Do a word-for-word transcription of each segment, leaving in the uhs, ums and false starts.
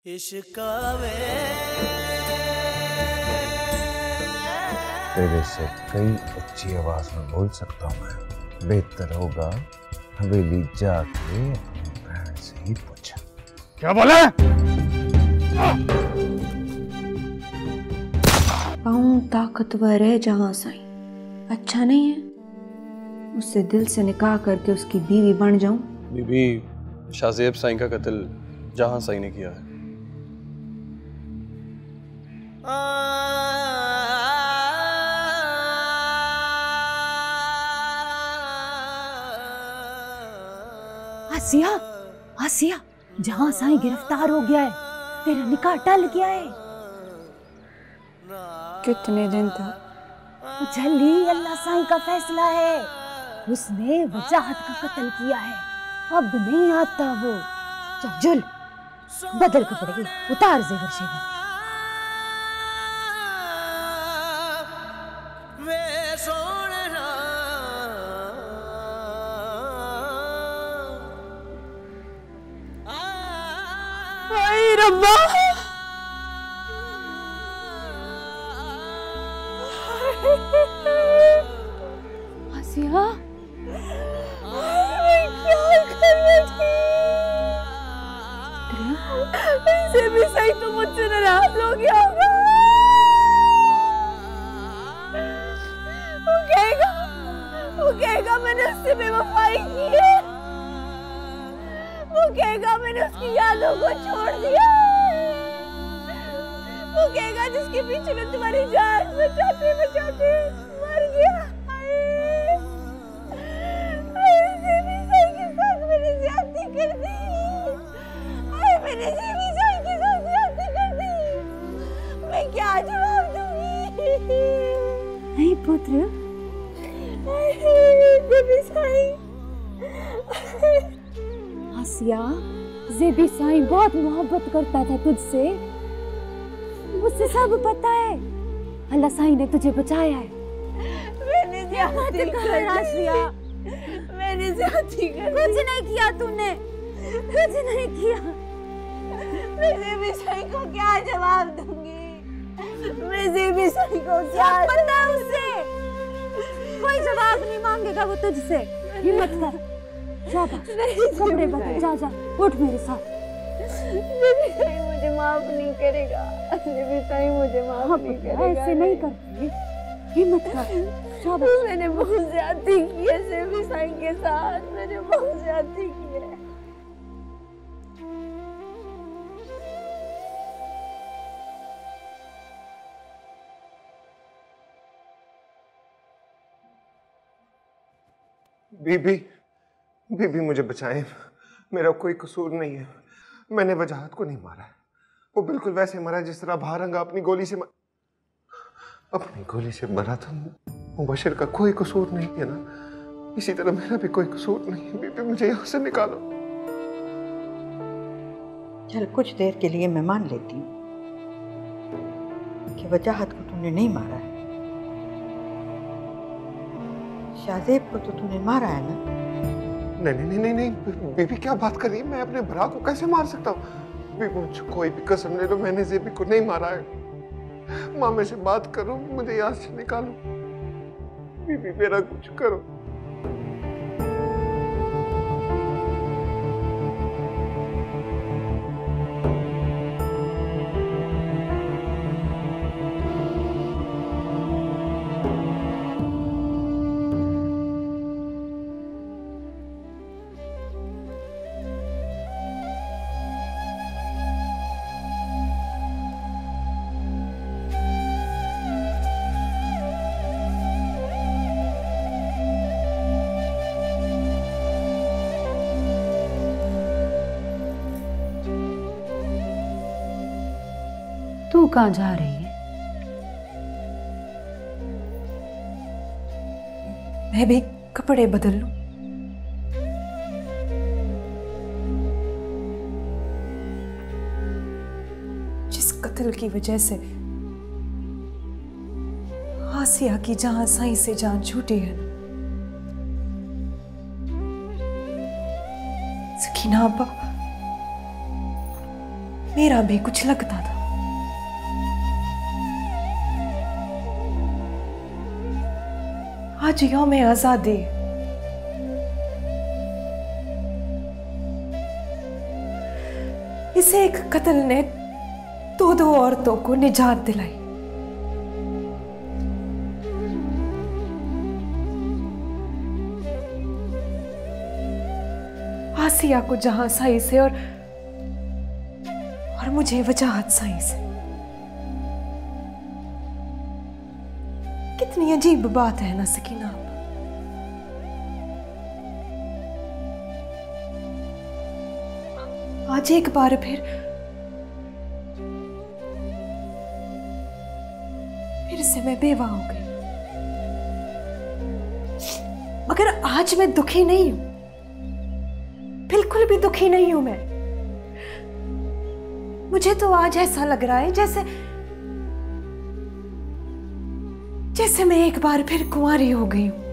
तेरे से कई अच्छी आवाज में बोल सकता हूँ मैं। बेहतर होगा हवेली जाके अपनी बहन से ही पूछा। क्या बोला? पाऊं ताकतवर है जहां साईं, अच्छा नहीं है? उससे दिल से निकाह करके उसकी बीवी बन जाऊं। बीबी, शाहजेब साईं का कत्ल जहां साईं ने किया है। आसिया, आसिया, जहां साईं गिरफ्तार हो गया है, तेरा निकाह टल गया है। कितने दिन था? जल्दी, अल्लाह साईं का फैसला है। उसने वजाहत का कत्ल किया है, अब नहीं आता वो। चल जुल, बदल कपड़े, उतार जेवर शेवर। रब्बा, आसिया, मैं क्या कर बैठी? इसे भी सही तो मुझसे नाराज हो गया होगा। वो कहेगा, वो कहेगा मैंने उससे बेवफाई की है। वो कहेगा मैंने उसकी यादों को छोड़ दिया। वो कहेगा जिसके पीछे मैं तुम्हारी जान बचाते बचाते मर गया। ज़ेबी साईं के साथ मैंने ज़्यादती कर दी। मैंने ज़ेबी साईं के साथ ज़्यादती कर दी। मैं क्या जवाब दूंगी? नहीं पुत्र, ज़ेबी साईं। आसिया, ज़ेबी साईं बहुत मोहब्बत करता था तुझसे, मुझसे सब पता है। अल्लाह साईं ने तुझे बचाया है। मैंने ज़्यादती कर आसिया, मैंने ज़्यादती कर। कुछ नहीं किया तूने, कुछ नहीं किया। मैं ज़ेबी साईं को क्या जवाब दूंगी? मैं ज़ेबी साईं को क्या पता है उसे? कोई जवाब नहीं मांगेगा वो तुझसे। हिम्मत कर, शाबाश, कपड़े बदल, जा जा, उठ मेरे साथ। ज़ेबी साईं मुझे माफ नहीं करेगा। ज़ेबी साईं मुझे माफ हाँ, नहीं करेगा। ऐसे नहीं करती, हिम्मत कर, शाबाश। मैंने बहुत ज्यादती की है ज़ेबी साईं के साथ, मैंने बहुत ज्यादती की है। बीबी, बीबी मुझे बचाएं, मेरा कोई कसूर नहीं है। मैंने वजाहत को नहीं मारा है, वो बिल्कुल वैसे मरा जिस तरह भारंगा अपनी गोली से मर... अपनी गोली से मरा था। मुबशिर का कोई कसूर नहीं है ना, इसी तरह मेरा भी कोई कसूर नहीं है। बीबी मुझे यहाँ से निकालो। चल कुछ देर के लिए मैं मान लेती हूँ कि वजाहत को तूने नहीं मारा है, शाहजेब को तो तूने मारा है ना? नहीं नहीं नहीं नहीं बीबी, क्या बात कर रही है? मैं अपने भरा को कैसे मार सकता हूँ? बीबी मुझे कोई भी कसम ले लो, मैंने ज़ेबी को नहीं मारा है। मामे से बात करो, मुझे यहाँ से निकालो। बीबी मेरा कुछ करो। तू कहाँ जा रही है? मैं भी कपड़े बदल लूं। जिस कत्ल की वजह से आसिया की जहां साईं से जान छूटी है, सकीना आपा मेरा भी कुछ लगता था। आज यौम आजादी, इसे एक कत्ल ने दो दो औरतों को निजात दिलाई। आसिया को जहां साई से और और मुझे वजाहत साई से। कितनी अजीब बात है ना सकीना। आज एक बार फिर फिर से मैं बेवा हो गई, मगर आज मैं दुखी नहीं हूं, बिल्कुल भी दुखी नहीं हूं मैं। मुझे तो आज ऐसा लग रहा है जैसे जैसे मैं एक बार फिर कुंवारी हो गई हूं।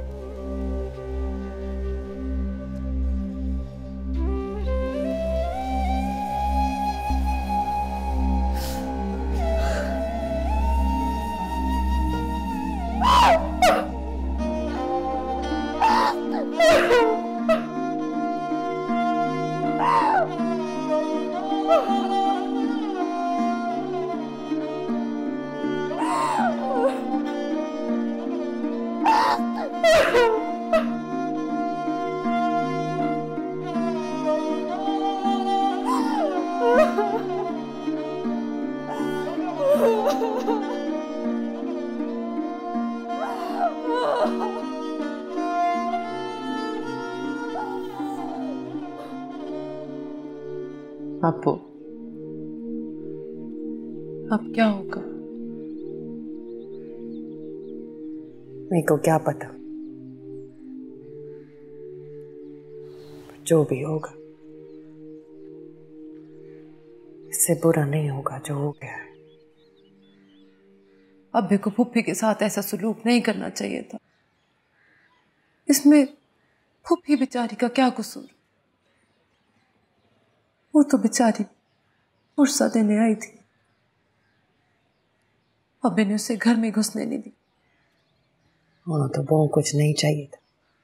बापू, अब क्या होगा? मेरे को क्या पता, जो भी होगा इससे बुरा नहीं होगा जो हो गया है। अब्बे को फुप्पी के साथ ऐसा सलूक नहीं करना चाहिए था। इसमें फुप्पी बेचारी का क्या कसूर? वो तो बेचारी पुरसा देने आई थी, अब्बे ने उसे घर में घुसने नहीं दी। हाँ तो वो कुछ नहीं चाहिए था,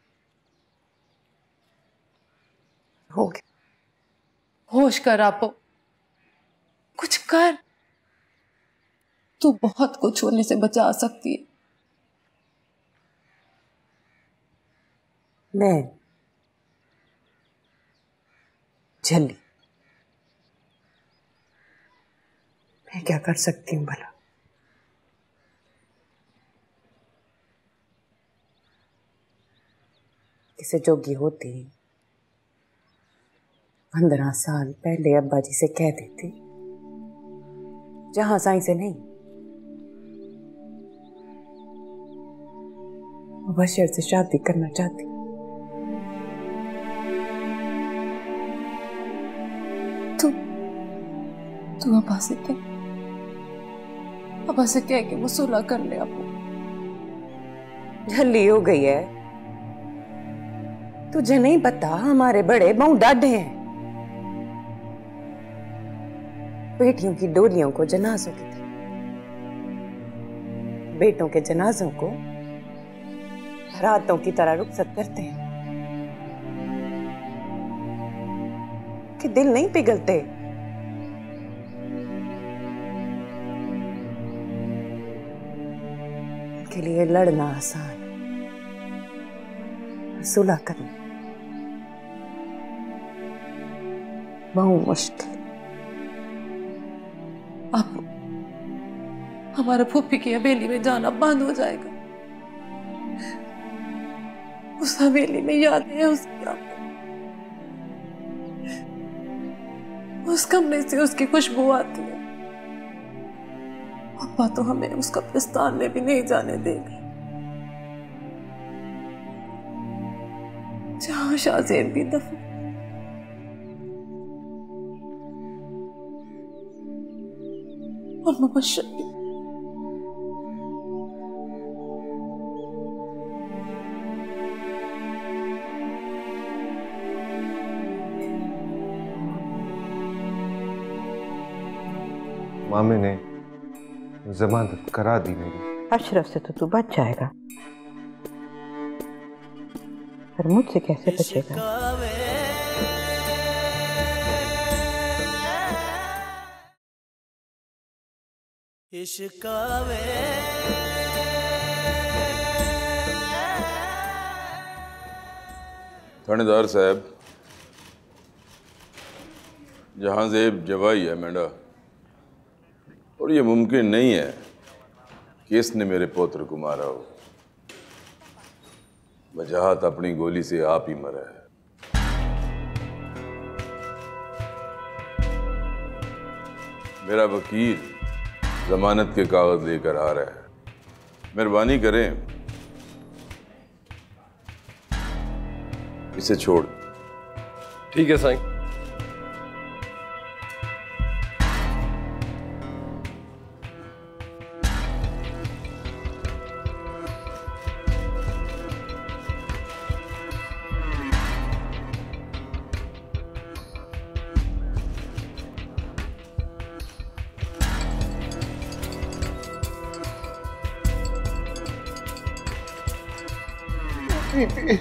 हो गया। होश कर आपो, कुछ कर। तू बहुत कुछ होने से बचा सकती है। मैं झल्ली, मैं क्या कर सकती हूँ भला? किसे जोगी होती पंद्रह साल पहले अब्बा जी से कह देती, जहां साई से नहीं, बशर से शादी करना चाहती। तू तू अब्बा से कह, अब्बा से कह के वो सुलह कर ले। आपको झल्ली हो गई है, तुझे नहीं पता हमारे बड़े बहु डाढ़े हैं। बेटियों की डोलियों को जनाजों की तरह, बेटों के जनाजों को रातों की तरह रुखसत करते हैं कि दिल नहीं पिघलते। उनके लिए लड़ना आसान, सुलह करना बहुत मुश्किल। आप हमारे फूफी की हवेली में जाना बंद हो जाएगा। उस हवेली में यादें हैं उसकी, उस कमरे से उसकी खुशबू आती है। अब्बा तो हमें उस कब्रिस्तान में भी नहीं जाने देगा जहां शाहजेब भी दफन। और मुबश्शिर भी। मामे ने जमानत करा दी मेरी। अशरफ से तो तू बच जाएगा, पर मुझसे कैसे बचेगा? थानेदार साहब, जहांजेब जवाई है मेरा, और ये मुमकिन नहीं है कि इसने मेरे पुत्र को मारा हो। वजाहत अपनी गोली से आप ही मरा है। मेरा वकील जमानत के कागज लेकर आ रहा है, मेहरबानी करें इसे छोड़। ठीक है साईं। बीबी,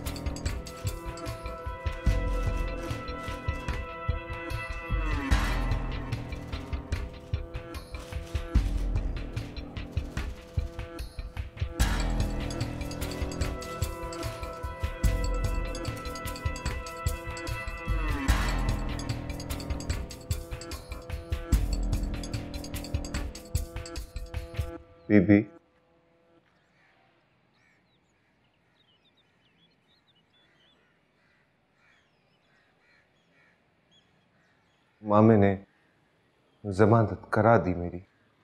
बीबी, मामे ने जमानत करा दी मेरी,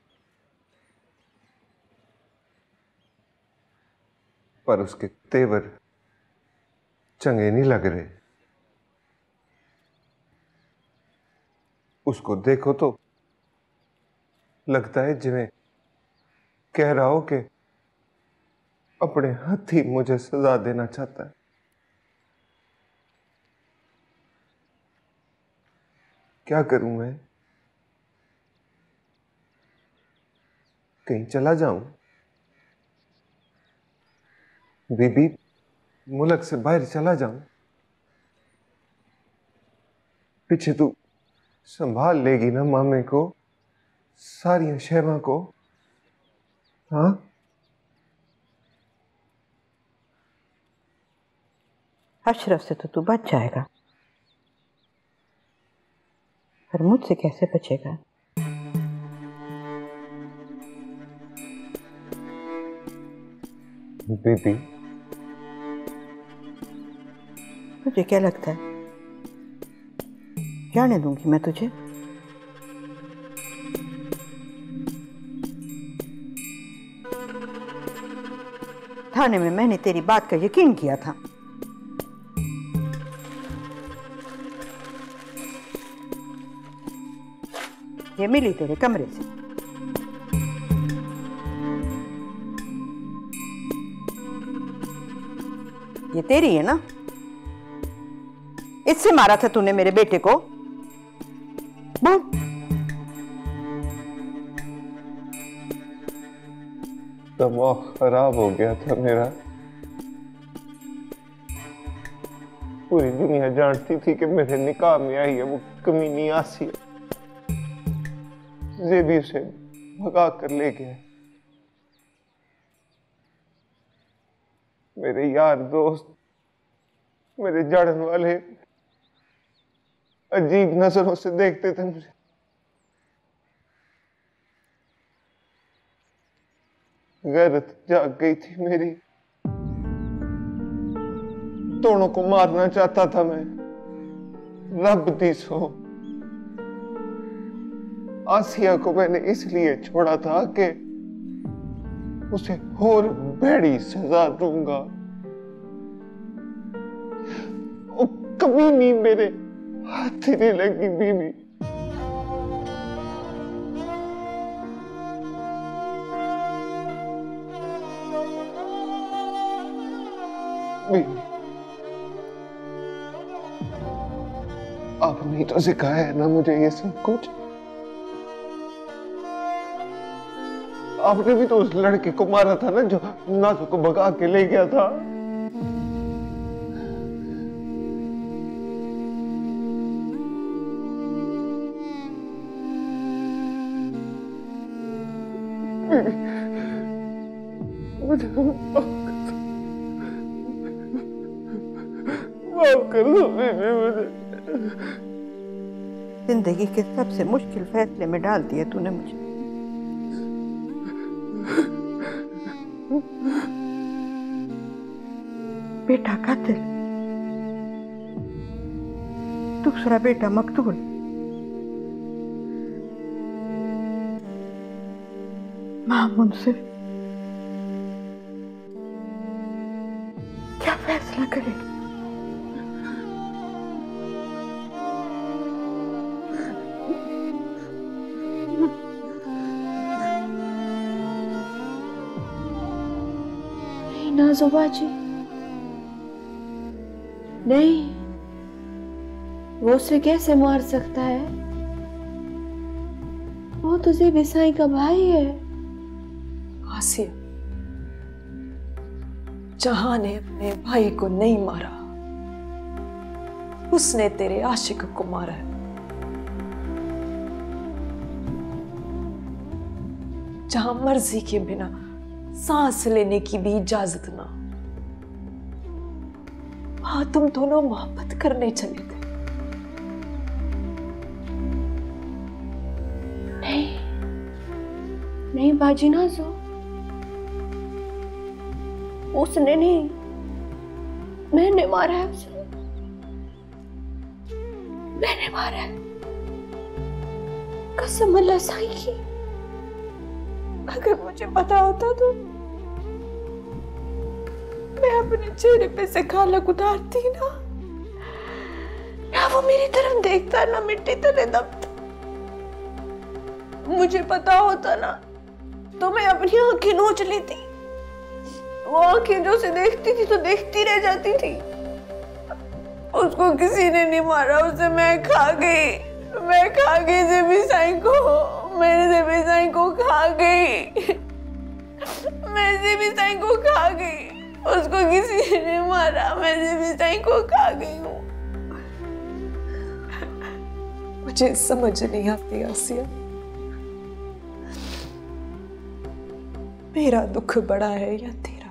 पर उसके तेवर चंगे नहीं लग रहे। उसको देखो तो लगता है जिन्हें कह रहा हो कि अपने हाथी मुझे सजा देना चाहता है। क्या करूं मैं? कहीं चला जाऊं? बीबी, मुल्क से बाहर चला जाऊं? पीछे तू संभाल लेगी ना मामे को, सारी शहमा को? हाँ? अशरफ से तो तू बच जाएगा, पर मुझसे कैसे बचेगा? बेबी, तुझे क्या लगता है जाने दूंगी मैं तुझे? थाने में मैंने तेरी बात का यकीन किया था। ये मिली तेरे कमरे से। ये तेरी है ना? इससे मारा था तूने मेरे बेटे को? बोल। दिमाग खराब हो गया था मेरा। पूरी दुनिया जानती थी कि मेरे निकाह में आई है वो कमीनी आसिया। ज़ेबी उसे भगा कर ले गया। मेरे यार दोस्त, मेरे जाड़न वाले अजीब नजरों से देखते थे मुझे। गैरत जाग गई थी मेरी। दोनों को मारना चाहता था मैं। रब दी सो। आसिया को मैंने इसलिए छोड़ा था कि उसे और बड़ी सजा दूंगा। वो कभी नहीं मेरे हाथ नहीं लगी बीवी। बीवी, आपने तो सिखाया है ना मुझे ये सब कुछ। आपने भी तो उस लड़के को मारा था ना जो नाजो को भगा के ले गया था। मुझे माफ कर दो बीबी मुझे। जिंदगी के सबसे मुश्किल फैसले में डाल दिया तूने मुझे। बेटा कातिल, दूसरा बेटा मकतूल। मां मुंसिफ क्या फैसला करेगी? नाज़ो बाजी नहीं, वो उसे कैसे मार सकता है? वो तो ज़ेबी साईं का भाई है। आसिया, जहां ने अपने भाई को नहीं मारा, उसने तेरे आशिक को मारा है। जहां मर्जी के बिना सांस लेने की भी इजाजत ना, वहां तुम दोनों मोहब्बत करने चले थे। नहीं नहीं बाजी नाज़ो, उसने नहीं, मैंने मारा है उसे। मैंने मारा है, कसम अल्लाह साईं की। अगर मुझे पता होता तो मैं अपने चेहरे पे से खालक उतारती ना, ना वो मेरी तरफ देखता ना मिट्टी तले दबता। मुझे पता होता ना तो मैं अपनी आंखें नोच लेती। वो आंखें जो उसे देखती थी तो देखती रह जाती थी। उसको किसी ने नहीं मारा, उसे मैं खा गई। मैं खा गई ज़ेबी साईं को। मैंने ज़ेबी साईं को खा गई। मैं ज़ेबी साईं को खा गई। उसको किसी ने नहीं मारा, मैं ज़ेबी साईं को खा गई हूँ। मुझे समझ नहीं आती आसिया, मेरा दुख बड़ा है या तेरा?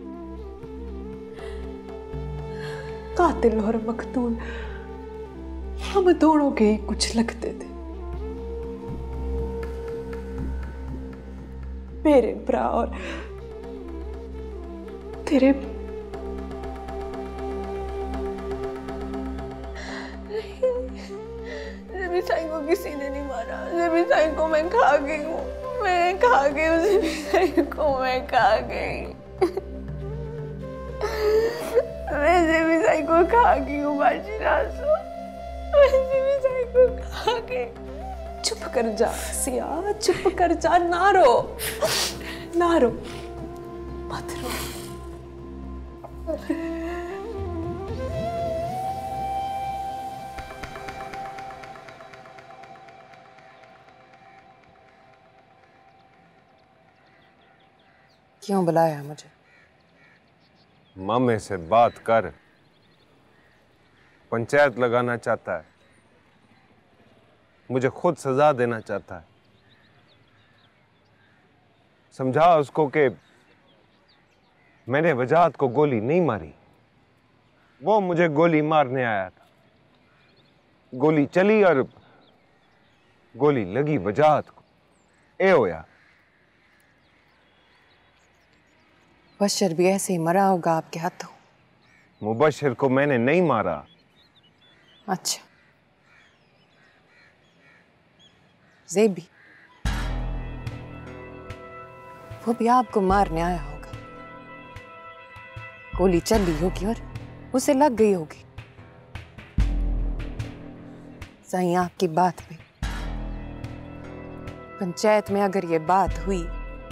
कातिल और मकतूल हम दोनों के ही कुछ लगते थे। मेरे भरा और तेरे ज़ेबी साईं को किसी ने नहीं मारा। ज़ेबी साईं को मैं खा गई हूँ। मैं खा गई हूँ ज़ेबी साईं को। मैं खा गई। मैं ज़ेबी साईं को खा गई हूँ बाजी नाज़ो। मैं ज़ेबी साईं को खा गई। चुप कर जा सिया, चुप कर जा। ना रो, ना रो, मत रो। क्यों बुलाया मुझे? मामे से बात कर, पंचायत लगाना चाहता है, मुझे खुद सजा देना चाहता है। समझा उसको कि मैंने वजाहत को गोली नहीं मारी, वो मुझे गोली मारने आया था। गोली चली और गोली लगी वजाहत को। ए होया। बशर भी ऐसे ही मरा होगा आपके हाथों। मुबशर को मैंने नहीं मारा। अच्छा, ज़ेबी वो भी आपको मारने आया होगा। गोली चली होगी और उसे लग गई होगी। साईं आपकी बात पे पंचायत में अगर ये बात हुई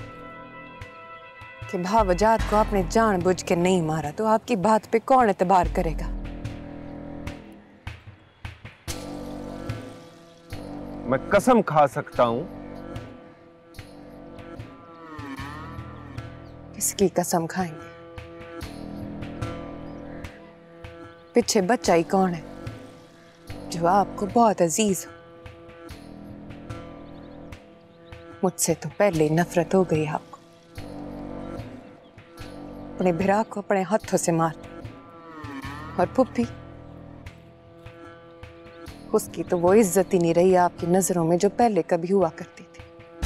कि भा वजाहत को आपने जानबूझ के नहीं मारा, तो आपकी बात पे कौन एतबार करेगा? मैं कसम खा सकता हूं किसकी कसम खाएंगे? पीछे बच्चा ही कौन है जो आपको बहुत अजीज हो? मुझसे तो पहले ही नफरत हो गई आपको। अपने भिरा को अपने हाथों से मार, और पुप्पी, उसकी तो वो इज्जत ही नहीं रही आपकी नजरों में जो पहले कभी हुआ करती थी।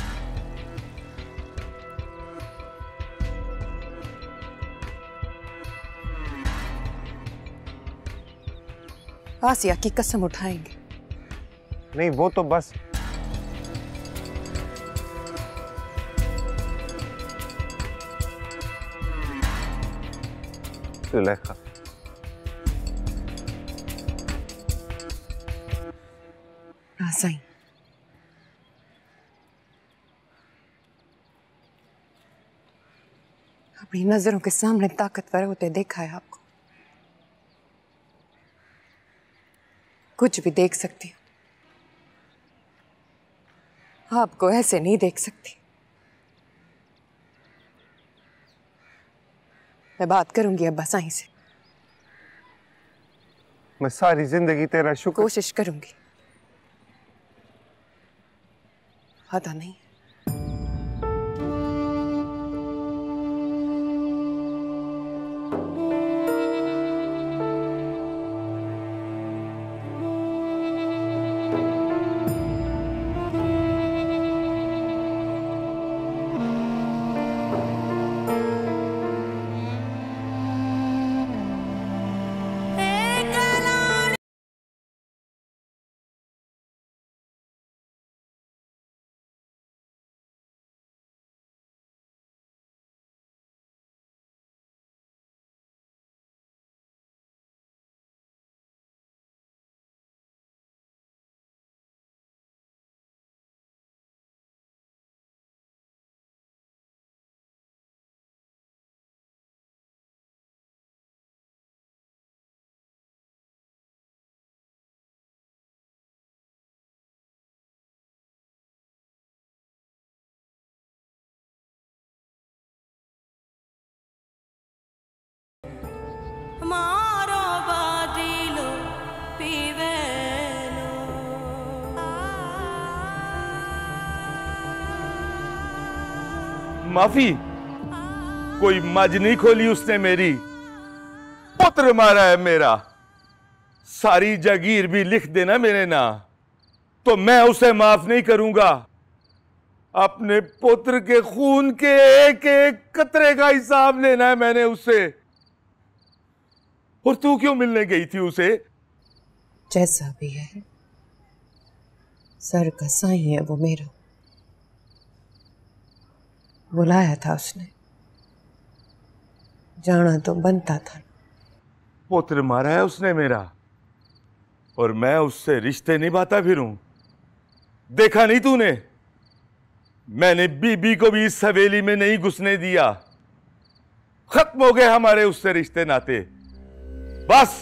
आसिया की कसम उठाएंगे? नहीं, वो तो बस सुलेखा, साईं, अपनी नजरों के सामने ताकतवर होते देखा है आपको। कुछ भी देख सकती हूँ, आपको ऐसे नहीं देख सकती। मैं बात करूंगी अब्बा साईं से। मैं सारी जिंदगी तेरा शुक्र कोशिश करूंगी, आता नहीं। माफी, कोई मज नहीं खोली उसने मेरी। पुत्र मारा है मेरा, सारी जागीर भी लिख देना मेरे ना, तो मैं उसे माफ नहीं करूंगा। अपने पुत्र के खून के एक एक कतरे का हिसाब लेना है मैंने उससे। और तू क्यों मिलने गई थी उसे? जैसा भी है, सर का साईं है वो मेरा, बुलाया था उसने, जाना तो बनता था। पुत्र मारा है उसने मेरा, और मैं उससे रिश्ते निभाता फिरूं? देखा नहीं तूने, मैंने बीबी को भी इस हवेली में नहीं घुसने दिया। खत्म हो गए हमारे उससे रिश्ते नाते, बस।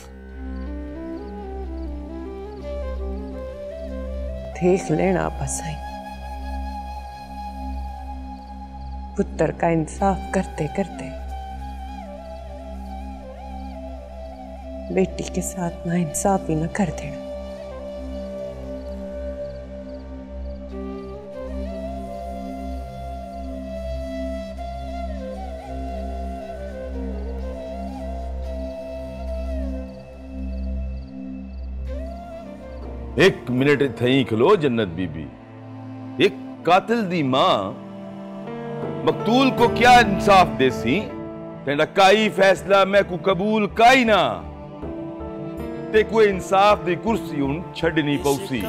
देख लेना बस आई, पुत्र का इंसाफ करते करते बेटी के साथ ना इंसाफी न कर देना। एक मिनट थई खलो जन्नत बीबी। एक कातिल दी मां मकतूल को क्या इंसाफ देसी? तेरा काई फैसला मैं को कबूल काई ना, ते कोई इंसाफ दी कुर्सी उन छड़नी पौसी।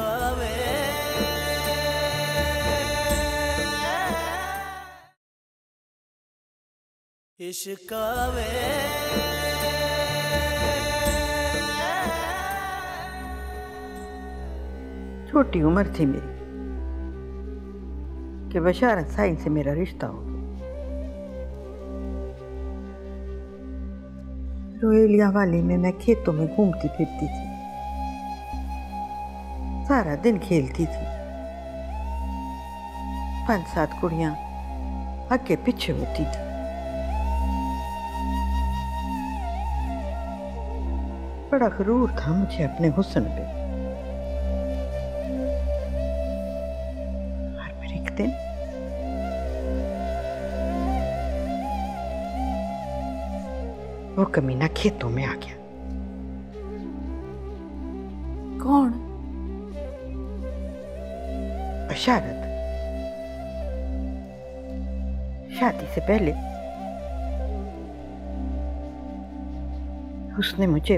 छोटी उम्र थी मेरी कि बशारत साईं से मेरा रिश्ता हो गया। रोहेलिया वाली में मैं खेतों में घूमती फिरती थी, सारा दिन खेलती थी। पांच सात कुड़ियां आगे पीछे होती थी। बड़ा गुरूर था मुझे अपने हुस्न पे। और फिर एक दिन वो कमीना खेतों में आ गया। कौन? बशारत। शादी से पहले उसने मुझे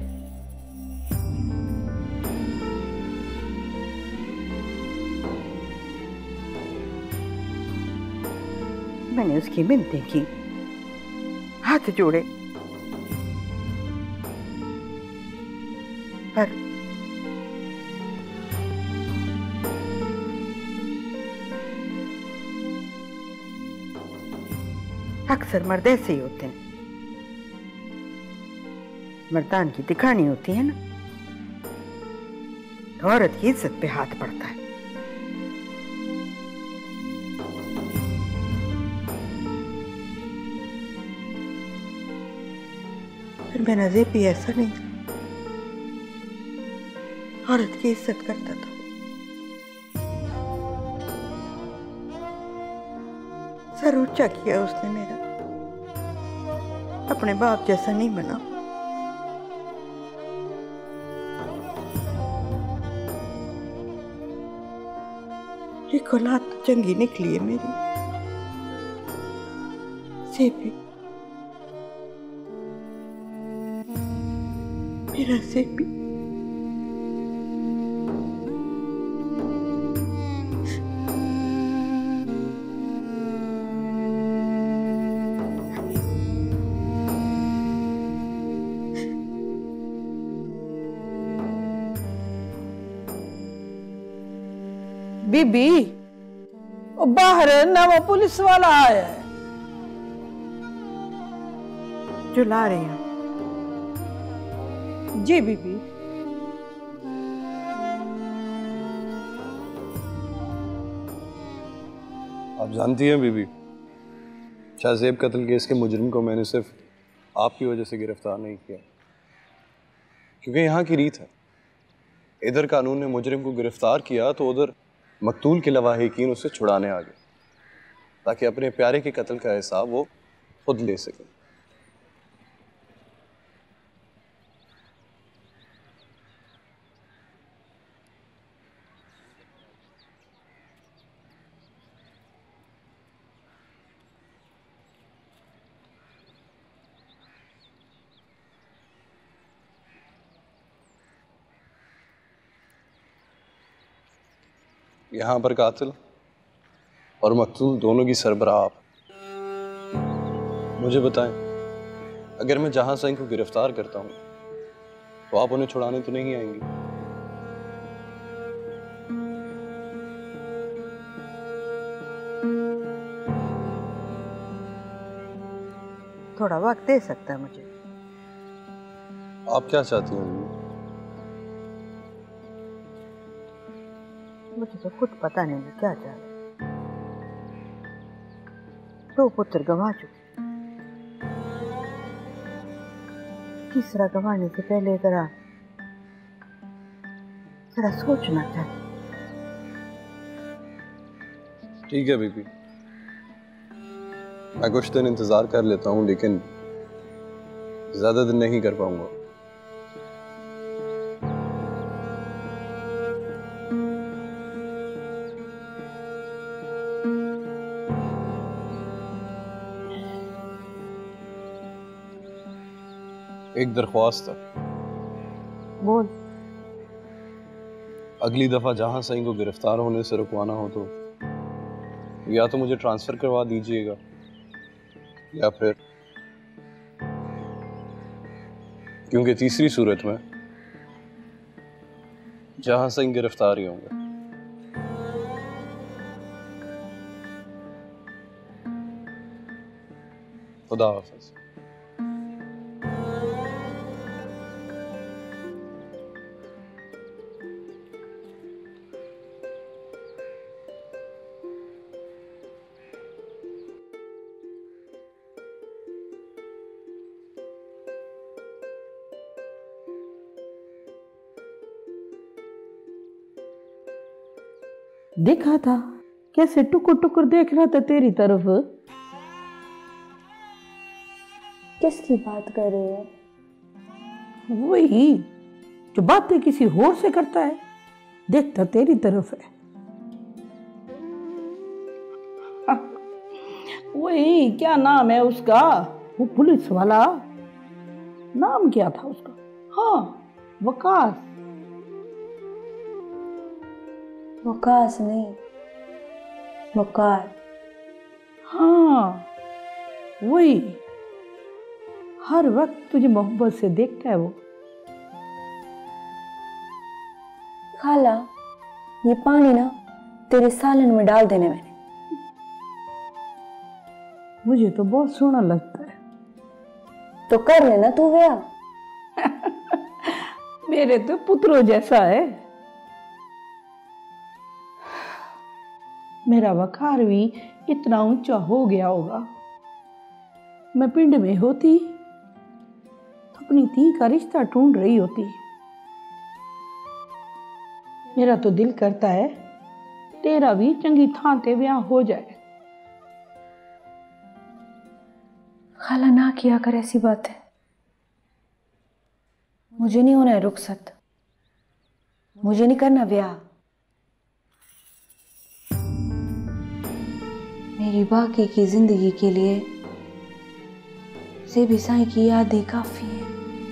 मैंने उसकी मिन्नतें की, हाथ जोड़े, पर अक्सर मर्द ऐसे ही होते हैं। मर्दान की दिखानी होती है ना, तो औरत की इज्जत पे हाथ पड़ता है। फिर मेरा ज़ेबी ऐसा नहीं था, औरत की इज्जत करता था। सर ऊंचा किया उसने मेरा, अपने बाप जैसा नहीं बना। एक औलाद तो चंगी निकली है मेरी। ज़ेबी, मेरा ज़ेबी। बीबी, वो बाहर ना वो पुलिस वाला आया है। जो ला रहे हैं। जी बीबी। आप जानती हैं बीबी, शाहजेब कत्ल केस के मुजरिम को मैंने सिर्फ आपकी वजह से गिरफ्तार नहीं किया, क्योंकि यहाँ की रीत है। इधर कानून ने मुजरिम को गिरफ्तार किया तो उधर मकतूल के लवाहिकीन उसे छुड़ाने आ गए, ताकि अपने प्यारे के कत्ल का हिसाब वो खुद ले सके। यहाँ पर कातिल और मकतूल दोनों की सरबराह आप। मुझे बताएं, अगर मैं जहां सिंह को गिरफ्तार करता हूँ तो आप उन्हें छुड़ाने तो नहीं आएंगी? थोड़ा वक्त दे सकता है मुझे। आप क्या चाहती हैं? मुझे तो खुद पता नहीं मैं क्या चाह रहा। दो पुत्र गंवा चुके, तीसरा गंवाने से पहले जरा जरा सोचना चाहिए। ठीक है बीबी, मैं कुछ दिन इंतजार कर लेता हूँ, लेकिन ज्यादा दिन नहीं कर पाऊंगा। एक दरख्वास्त है। बोल। अगली दफा जहां सिंह को गिरफ्तार होने से रुकवाना हो तो या तो मुझे ट्रांसफर करवा दीजिएगा, या फिर, क्योंकि तीसरी सूरत में जहां सिंह गिरफ्तार ही होंगे। खुदा हाफिज। देखा था कैसे टुकुर टुकुर देख रहा था तेरी तरफ। किसकी बात कर रहे हैं? वही जो बातें किसी और से करता है, देखता तेरी तरफ है। वही क्या नाम है उसका, वो पुलिस वाला, नाम क्या था उसका? हाँ वकास। वकास नहीं, वकार। हाँ वही, हर वक्त तुझे मोहब्बत से देखता है वो। खाला, ये पानी ना तेरे सालन में डाल देने मैंने। मुझे तो बहुत सोना लगता है। तो कर लेना तू व्याह। मेरे तो पुत्रों जैसा है। मेरा वकार भी इतना ऊंचा हो गया होगा। मैं पिंड में होती तो अपनी धी का रिश्ता ढूंढ रही होती। मेरा तो दिल करता है तेरा भी चंगी थां ते ब्याह हो जाए। खाला ना किया कर ऐसी बात है। मुझे नहीं होना है रुखसत, मुझे नहीं करना ब्याह। मेरी बाकी की जिंदगी के लिए से भी साईं की याद ही काफी है।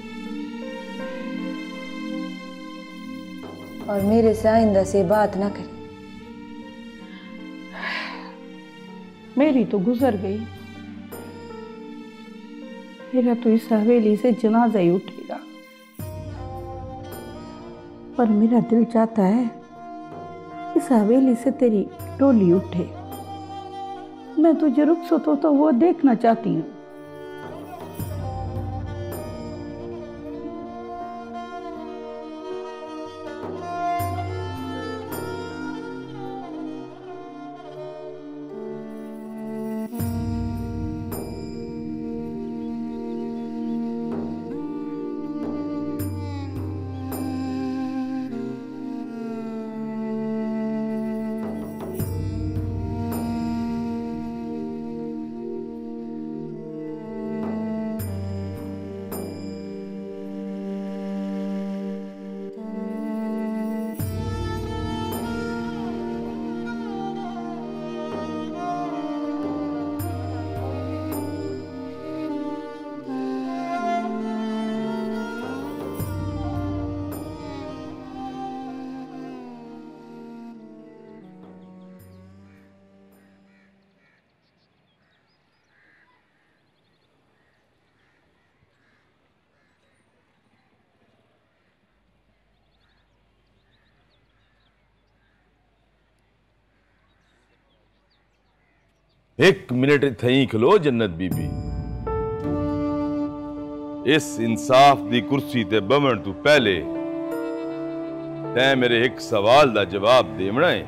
और मेरे से आइंदा से बात ना करे। मेरी तो गुजर गई, मेरा तो इस हवेली से जनाजा ही उठेगा। पर मेरा दिल चाहता है इस हवेली से तेरी टोली उठे। मैं तुझे रुखसत हो तो वो देखना चाहती हूँ। एक मिनट थई खलो जन्नत बीबी। इस इंसाफ दी कुर्सी ते बवण तू पहले तै मेरे एक सवाल दा जवाब देवना है।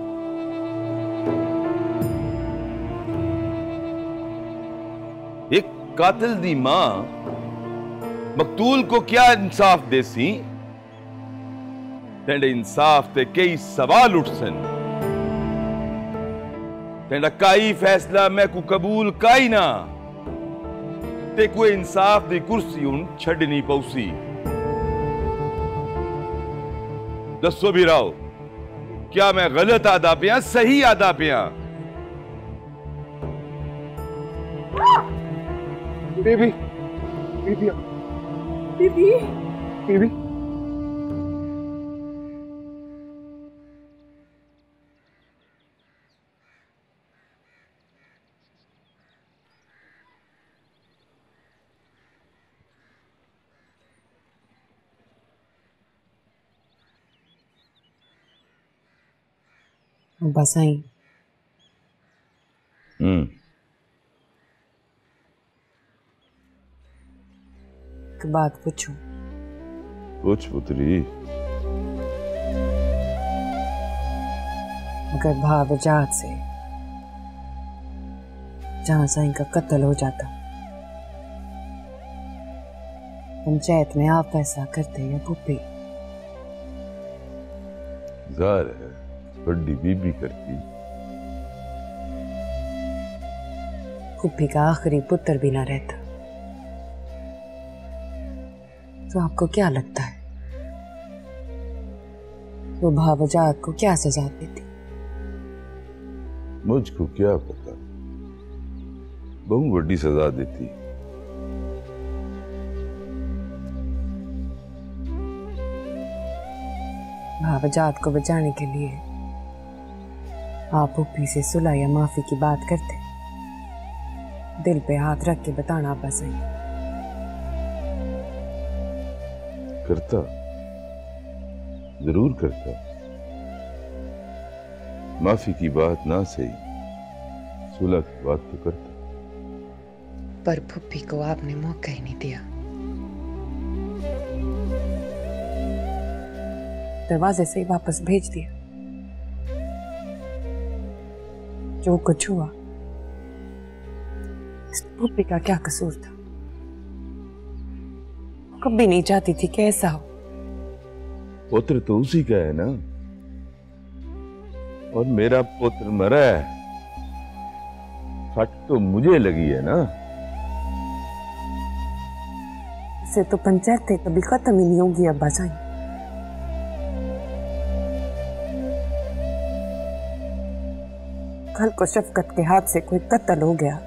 एक कातिल दी मां मकतूल को क्या इंसाफ देसी? तेरे इंसाफ ते कई सवाल उठसन। तेरा काई फैसला मैं को कबूल काई ना ते कोई इंसाफ दी कुर्सी उन छड़नी पौसी। दसो भी राव, क्या मैं गलत आदा पिया सही आदा पिया? बेबी बेबी बीबी बेबी बस आई। हम्म एक बात पूछूं? पूछ पुत्री। अगर भा वजाहत से जहां साईं का कत्ल हो जाता, पंचायत में आप फैसला करते या पुप्पी? जाहिर है बड़ी बीबी करती। फूफी का आखिरी पुत्र भी ना रहता तो आपको क्या लगता है वो भावजात को क्या सजा देती? मुझको क्या पता, बहुत बड़ी सजा देती। भावजात को बचाने के लिए आप फूफी से सुलह या माफी की बात करते, दिल पे हाथ रख के बताना आप सही। करता, जरूर करता। माफी की बात ना सही, सुलह की बात तो करता। पर फूफी को आपने मौका ही नहीं दिया। दरवाजे से ही वापस भेज दिया। जो कुछ हुआ इस फूफी का क्या कसूर था? कभी नहीं चाहती थी कि ऐसा हो। पुत्र तो उसी का है ना, और मेरा पुत्र मरा है, फट तो मुझे लगी है ना। इसे तो पंचायतें कभी खत्म ही नहीं होगी अब्बा जान। कल को शफकत के हाथ से कोई कत्ल हो गया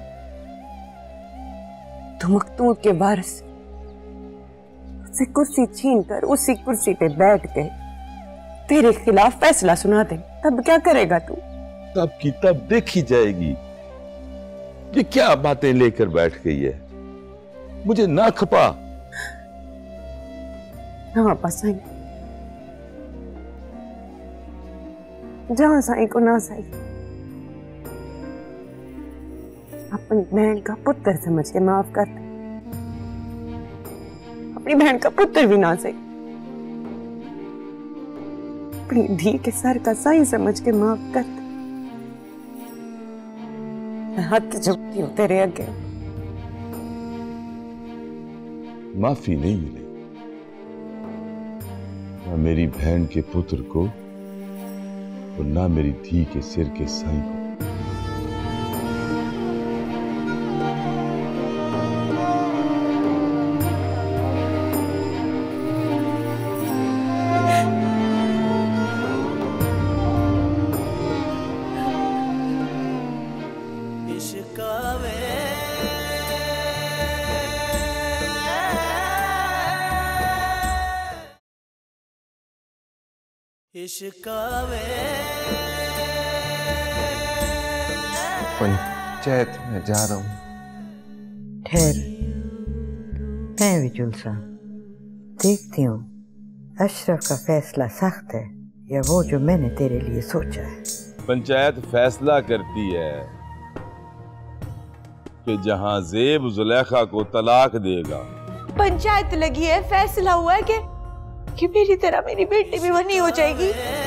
तो मकतूल के वारिस उससे कुर्सी छीन कर उसी कुर्सी पे बैठ के तेरे खिलाफ फैसला सुना दे, तब क्या करेगा तू? तब की तब देखी जाएगी। ये क्या बातें लेकर बैठ गई है, मुझे ना खपा। हाँ पासाई, जहां साई को ना साई, अपनी बहन का पुत्र समझ के माफ कर दे। अपनी बहन का पुत्र भी ना सही, अपनी धी के सर का साई समझ के माफ कर दे। मैं हाथ जोड़ती हूँ तेरे आगे। माफी नहीं मिलेगी ना मेरी बहन के पुत्र को और ना मेरी धी के सिर के साई को। पंचायत में जा रहा हूं। ठहर, मैं भी जुलसा देखती हूँ अशरफ का फैसला सख्त है या वो जो मैंने तेरे लिए सोचा है। पंचायत फैसला करती है कि जहां ज़ेब जुलेखा को तलाक देगा। पंचायत लगी है, फैसला हुआ है कि कि मेरी तरह मेरी बेटी भी बनी हो जाएगी।